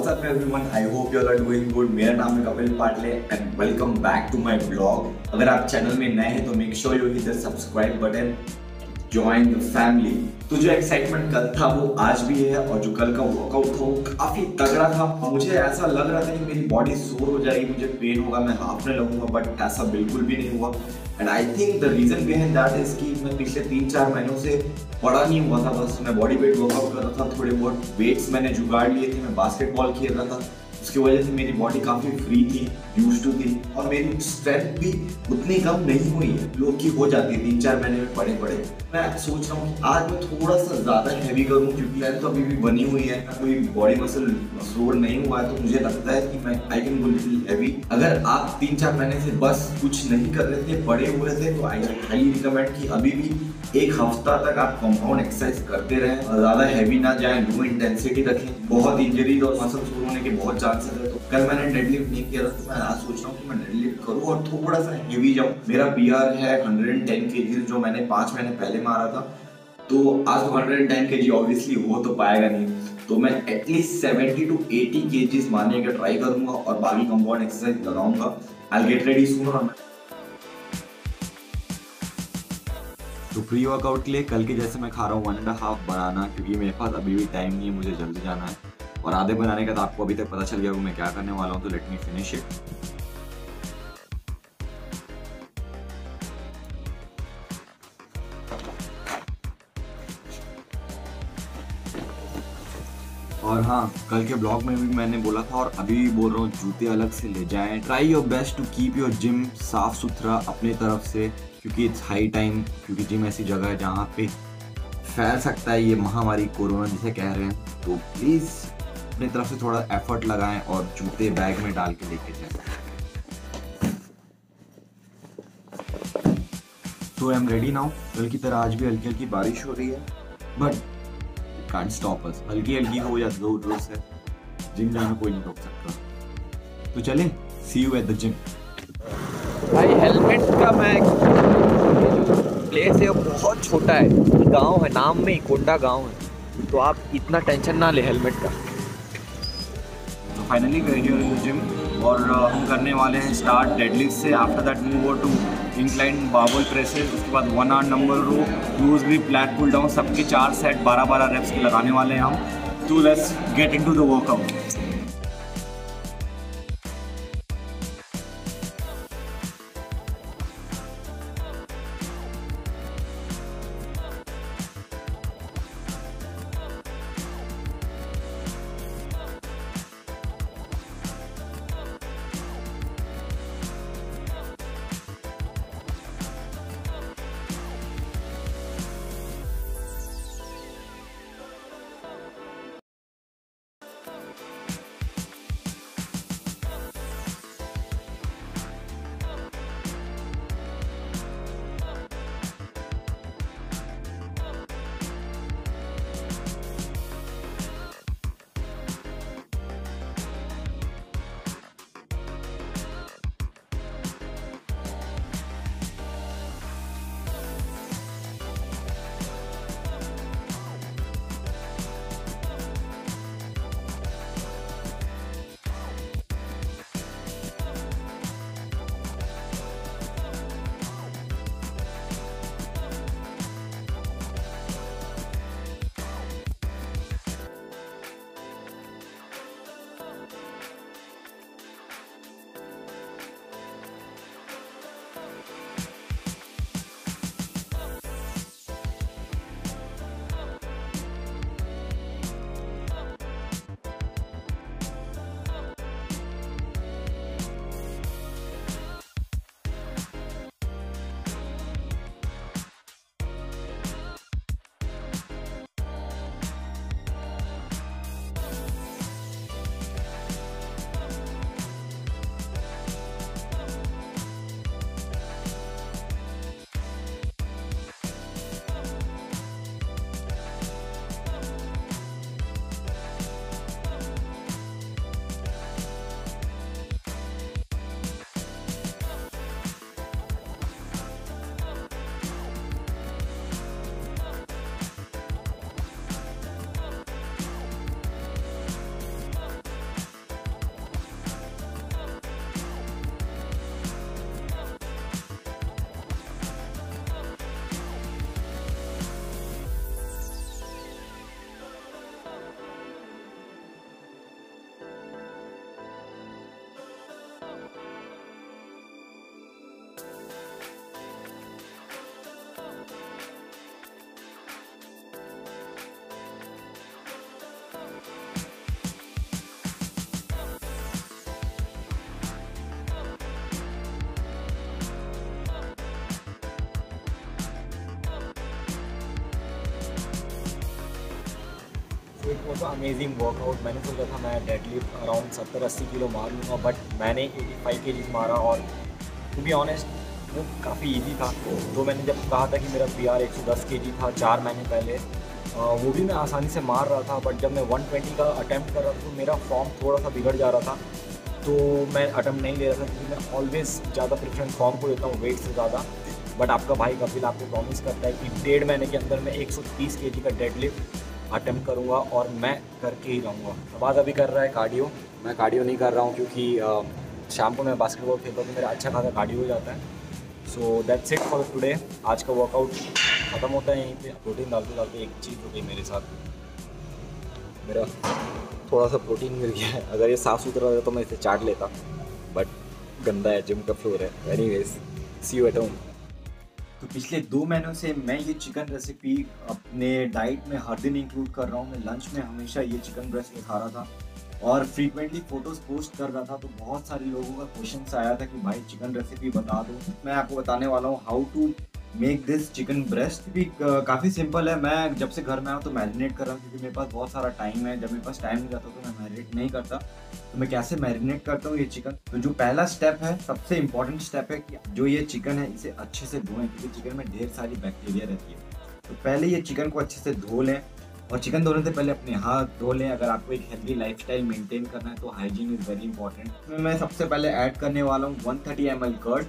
up everyone? I hope you all are doing good. मेरा नाम है Kapil Patle and welcome back to my vlog. अगर आप चैनल में नए हैं तो make sure you hit the subscribe button. Join the family. तो जो एक्साइटमेंट कल था वो आज भी है और जो कल का वर्कआउट था वो काफी तगड़ा था। मुझे ऐसा लग रहा था कि मेरी बॉडी सोर हो जाएगी, मुझे पेन होगा, मैं हाफने लगूंगा, बट ऐसा बिल्कुल भी नहीं हुआ। And I think the reason behind that is कि मैं पिछले 3-4 महीनों से बड़ा नहीं हुआ था। बस मैं बॉडी वेट वर्कआउट कर रहा था, थोड़े बहुत वेट्स मैंने जुगाड़ लिए थे, मैं बास्केटबॉल खेल रहा था, उसकी वजह से मेरी बॉडी काफी फ्री थी, यूज्ड टू थी और मेरी स्ट्रेंथ भी उतनी कम नहीं हुई है, लोग की हो जाती है 3-4 महीने में पड़े पड़े। मैं सोच रहा हूँ कि आज मैं थोड़ा सा ज्यादा हैवी करूँ क्योंकि यार तो अभी भी बनी हुई है, कोई बॉडी मसल फ्लोर नहीं हुआ है, तो मुझे लगता है कि मैं I can go little heavy. अगर आप 3-4 महीने से बस कुछ नहीं कर रहे थे, पड़े हुए थे, तो आई हाईली रिकमेंड कि अभी भी एक हफ्ता तक आप कंपाउंड एक्सरसाइज करते रहें और ज्यादा हैवी ना जाएं, लो इंटेंसिटी रखें। बहुत इंजरीज और मसल सोर होने के बहुत चांसेस है। तो कल मैंने डेडलिफ्ट नहीं किया था, तो मैं आज सोच रहा हूँ कि मैं डेडलिफ्ट करूँ और थोड़ा सा हैवी जाऊँ। मेरा पीआर है 110 kg, जो मैंने 5 महीने पहले मारा था। तो आज 110 kg ऑब्वियसली हो तो पाएगा नहीं, तो मैं एटलीस्ट 70 to 80 kg मारने का ट्राई करूंगा और बाकी कंपाउंड एक्सरसाइज लगाऊंगा। I get ready soon. तो प्री वर्कआउट के लिए कल के जैसे मैं खा रहा हूँ 1.5 बनाना, क्योंकि मेरे पास अभी भी टाइम नहीं है, मुझे जल्दी जाना है। और आधे बनाने का तो आपको अभी तक पता चल गया कि मैं क्या करने वाला हूँ, तो लेट मी फिनिश इट। और हाँ, कल के ब्लॉग में भी मैंने बोला था और अभी भी बोल रहा हूँ, जूते अलग से ले जाएं। Try your best to keep your gym साफ सुथरा अपने तरफ से, क्योंकि इट्स हाई टाइम, क्योंकि जिम ऐसी जगह है जहाँ पे फैल सकता है ये महामारी कोरोना जिसे कह रहे हैं। तो प्लीज़ अपनी तरफ से थोड़ा एफर्ट लगाएं और जूते बैग में डाल के लेके जाएं। तो आई एम रेडी नाउ। कल की तरह आज भी हल्की हल्की बारिश हो रही है, बट कांट स्टॉप अस। हल्की हल्की हो या जोर से, जिम जाना कोई नहीं रोक सकता। तो चलें, see you at the gym. भाई हेलमेट का मैं प्लेस है वो बहुत छोटा है, गांव है, नाम में कोंडा गांव है, तो आप इतना टेंशन ना ले हेलमेट का। तो finally we are here in the gym और हम करने वाले हैं स्टार्ट डेडलिफ्ट से। After that move over to incline barbell presses, उसके बाद 1 arm number row, loose grip lat pull down, सबके 4 सेट 12-12 रेप्स के लगाने वाले हैं हम। तो let's get into the workout. तो इट वॉज अमेजिंग वर्कआउट। मैंने सोचा था मैं डेडलिफ्ट अराउंड 70-80 किलो मार लूँगा, बट मैंने 85 kg मारा और टू बी ऑनेस्ट वो काफ़ी ईजी था। तो मैंने जब कहा था कि मेरा PR 110 kg था 4 महीने पहले, वो भी मैं आसानी से मार रहा था, बट जब मैं 120 का अटैम्प्ट कर रहा था तो मेरा फॉर्म थोड़ा सा बिगड़ जा रहा था, तो मैं अटैम्प्ट नहीं ले रहा था, क्योंकि मैं ऑलवेज़ ज़्यादा प्रेफरेंस फॉर्म को देता हूँ वेट से ज़्यादा। बट आपका भाई कपिल आपको प्रॉमिस करता है कि 1.5 महीने के अंदर मैं 130 kg का डेडलिफ्ट अटैम्प्ट करूँगा और मैं करके ही रहूँगा। आवाज़ अभी कर रहा है कार्डियो, मैं कार्डियो नहीं कर रहा हूँ क्योंकि शाम को मैं बास्केटबॉल खेलता हूँ तो मेरा अच्छा खासा कार्डियो हो जाता है। So that's it for today. आज का वर्कआउट ख़त्म होता है यहीं पे। प्रोटीन डालते डालते एक चीज़ हो गई मेरे साथ, मेरा थोड़ा सा प्रोटीन मिल गया है। अगर ये साफ़ सुथरा होता तो मैं इसे चाट लेता, बट गंदा है, जिम का फ्लोर है। Anyways, see you at home. तो पिछले 2 महीनों से मैं ये चिकन रेसिपी अपने डाइट में हर दिन इंक्लूड कर रहा हूँ। मैं लंच में हमेशा ये चिकन ब्रेस्ट खा रहा था और फ्रीक्वेंटली फोटोज पोस्ट कर रहा था। तो बहुत सारे लोगों का क्वेश्चन आया था कि भाई चिकन रेसिपी बता दो। मैं आपको बताने वाला हूँ how to make this chicken breast. भी काफ़ी सिंपल है। मैं जब से घर में आया तो मैरिनेट कर रहा हूँ, क्योंकि मेरे पास बहुत सारा टाइम है। जब मेरे पास टाइम नहीं रहता तो मैं मैरिनेट नहीं करता। तो मैं कैसे मैरिनेट करता हूँ ये चिकन। तो जो पहला स्टेप है, सबसे इम्पॉर्टेंट स्टेप है कि जो ये चिकन है इसे अच्छे से धोएं, क्योंकि चिकन में ढेर सारी बैक्टीरिया रहती है। तो पहले ये चिकन को अच्छे से धो लें, और चिकन धोने से पहले अपने हाथ धो लें। अगर आपको एक हेल्दी लाइफस्टाइल मेंटेन करना है तो हाइजीन इज़ वेरी इंपॉर्टेंट। इसमें मैं सबसे पहले ऐड करने वाला हूँ 130 ml कर्ड।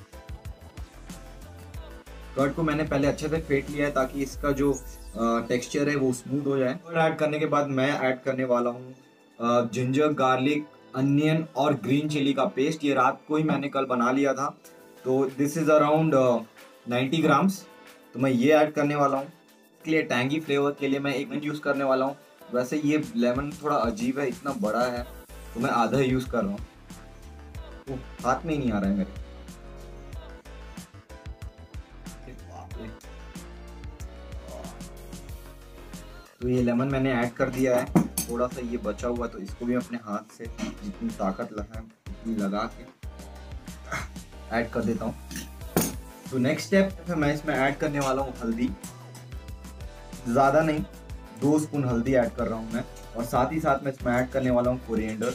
कर्ड को मैंने पहले अच्छे से फेंट लिया है ताकि इसका जो टेक्सचर है वो स्मूथ हो जाए। कर्ड ऐड करने के बाद मैं ऐड करने वाला हूँ जिंजर, गार्लिक, अनियन और ग्रीन चिली का पेस्ट। ये रात को ही मैंने कल बना लिया था। तो दिस इज़ अराउंड 90 ग्राम्स। तो मैं ये ऐड करने वाला हूँ। इसके लिए टैंगी फ्लेवर के लिए मैं एक यूज़ करने वाला हूँ। वैसे ये लेमन थोड़ा अजीब है, इतना बड़ा है, तो मैं आधा यूज़ कर रहा हूँ। हाथ में ही नहीं आ रहा है मेरे। तो ये लेमन मैंने ऐड कर दिया है। थोड़ा सा ये बचा हुआ तो इसको भी अपने हाथ से जितनी ताकत लगा है उतनी लगा के ऐड कर देता हूँ। तो नेक्स्ट स्टेप है, मैं इसमें ऐड करने वाला हूँ हल्दी। ज़्यादा नहीं, 2 स्पून हल्दी ऐड कर रहा हूँ मैं। और साथ ही साथ मैं इसमें ऐड करने वाला हूँ कोरिएंडर।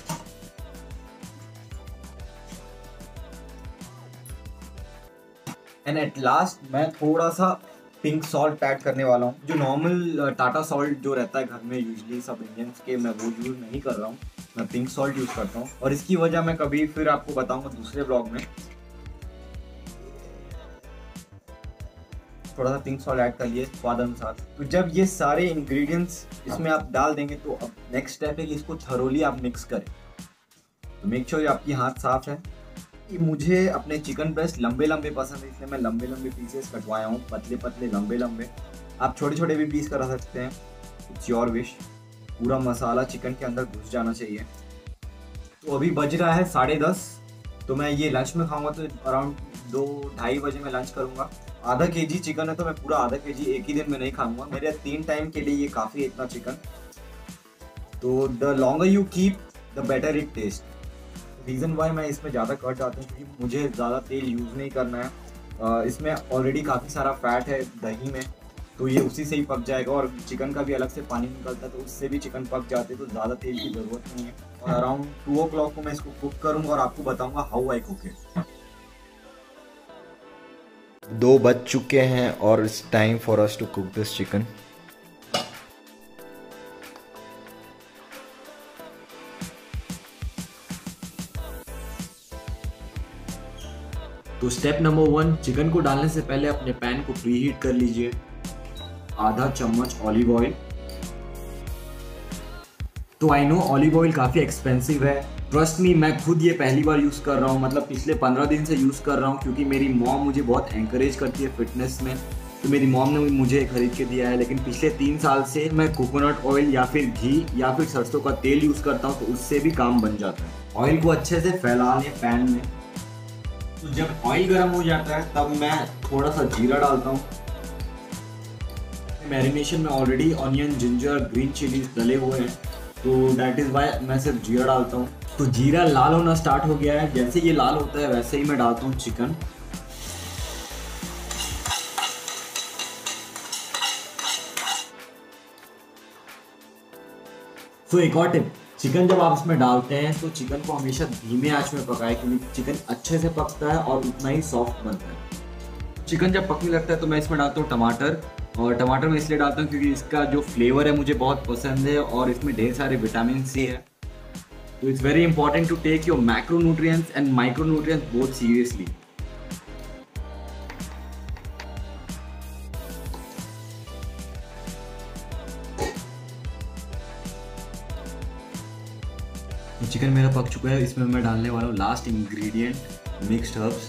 एंड एट लास्ट मैं थोड़ा सा पिंक सॉल्ट ऐड करने वाला हूँ। जो नॉर्मल टाटा सॉल्ट जो रहता है घर में यूजली सब इंडियंस के, मैं वो यूज़ नहीं कर रहा हूँ। मैं पिंक सॉल्ट यूज़ करता हूँ, और इसकी वजह मैं कभी फिर आपको बताऊँगा दूसरे ब्लॉग में। थोड़ा सा पिंक सॉल्ट ऐड कर लिए स्वाद अनुसार। तो जब ये सारे इंग्रेडिएंट्स इसमें आप डाल देंगे तो अब नेक्स्ट स्टेप है कि इसको थरोली आप मिक्स करें। तो मेक श्योर आपकी हाथ साफ है। मुझे अपने चिकन ब्रेस्ट लंबे लंबे पसंद है, इसलिए मैं लंबे लंबे पीसेस कटवाया हूँ, पतले पतले लंबे लंबे। आप छोटे छोटे भी पीस करा सकते हैं, इट्स योर विश। पूरा मसाला चिकन के अंदर घुस जाना चाहिए। तो अभी बज रहा है 10:30। तो मैं ये लंच में खाऊंगा, तो अराउंड 2-2:30 बजे मैं लंच करूँगा। आधा केजी चिकन है तो मैं पूरा आधा केजी एक ही दिन में नहीं खाऊंगा। मेरे 3 टाइम के लिए ये काफ़ी है इतना चिकन। तो the longer you keep the better it taste. Reason why मैं इसमें ज़्यादा कट जाता हूँ क्योंकि मुझे ज़्यादा तेल यूज़ नहीं करना है। इसमें ऑलरेडी काफ़ी सारा फैट है दही में, तो ये उसी से ही पक जाएगा। और चिकन का भी अलग से पानी निकलता है, तो उससे भी चिकन पक जाते हैं, तो ज़्यादा तेल की ज़रूरत नहीं है। और अराउंड 2 o'clock को मैं इसको कुक करूँगा और आपको बताऊँगा हाउ आई कुक इट। 2 बज चुके हैं और it's time for us to cook this chicken. तो स्टेप नंबर 1, चिकन को डालने से पहले अपने पैन को प्रीहीट कर लीजिए। आधा चम्मच ऑलिव ऑयल। तो आई नो ऑलिव ऑयल काफ़ी एक्सपेंसिव है, ट्रस्ट मी, मैं खुद ये पहली बार यूज़ कर रहा हूँ। मतलब पिछले 15 दिन से यूज़ कर रहा हूँ, क्योंकि मेरी मॉम मुझे बहुत एंकरेज करती है फिटनेस में, तो मेरी मॉम ने मुझे खरीद के दिया है। लेकिन पिछले 3 साल से मैं कोकोनट ऑयल या फिर घी या फिर सरसों का तेल यूज़ करता हूँ, तो उससे भी काम बन जाता है। ऑयल को अच्छे से फैला लें पैन में। तो जब ऑयल गर्म हो जाता है तब मैं थोड़ा सा जीरा डालता हूँ। मैरिनेशन में already onion, ginger, green chillies डले हुए हैं, तो दैट इज़ वाई मैं सिर्फ जीरा डालता हूँ। तो जीरा लाल होना स्टार्ट हो गया है। जैसे ये लाल होता है वैसे ही मैं डालता हूँ चिकन। सो एक और टिप, चिकन जब आप इसमें डालते हैं तो चिकन को हमेशा धीमे आंच में पकाएं, क्योंकि चिकन अच्छे से पकता है और उतना ही सॉफ्ट बनता है। चिकन जब पकने लगता है तो मैं इसमें डालता हूँ टमाटर, और टमाटर मैं इसलिए डालता हूँ क्योंकि इसका जो फ्लेवर है मुझे बहुत पसंद है और इसमें ढेर सारे विटामिन सी है। तो it's very important to take your macronutrients and micronutrients both seriously. तो चिकन मेरा पक चुका है, इसमें मैं डालने वाला हूँ लास्ट इंग्रेडिएंट, मिक्स्ड हर्ब्स।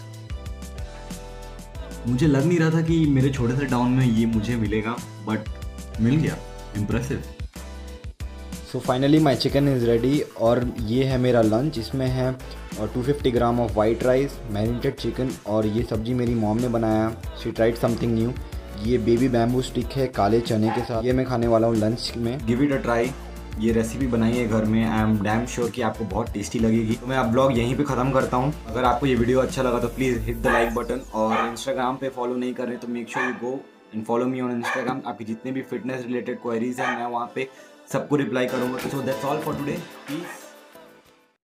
मुझे लग नहीं रहा था कि मेरे छोटे से टाउन में ये मुझे मिलेगा, बट मिल गया। Impressive. So finally my chicken is ready और ये है मेरा लंच। इसमें है 250 gram of white rice, marinated chicken, और ये सब्जी मेरी मॉम ने बनाया। She tried something new. ये बेबी बैम्बू स्टिक है काले चने के साथ, ये मैं खाने वाला हूँ लंच में। Give it a try. ये रेसिपी बनाई है घर में, आई एम डैम श्योर कि आपको बहुत टेस्टी लगेगी। तो मैं अब ब्लॉग यहीं पे ख़त्म करता हूँ। अगर आपको ये वीडियो अच्छा लगा तो please hit the like button, और इंस्टाग्राम पे फॉलो नहीं कर रहे तो make sure you go and follow me on Instagram. आपकी जितने भी फिटनेस रिलेटेड क्वेरीज हैं मैं वहाँ पे सबको रिप्लाई करूँगा। So that's all for today. Please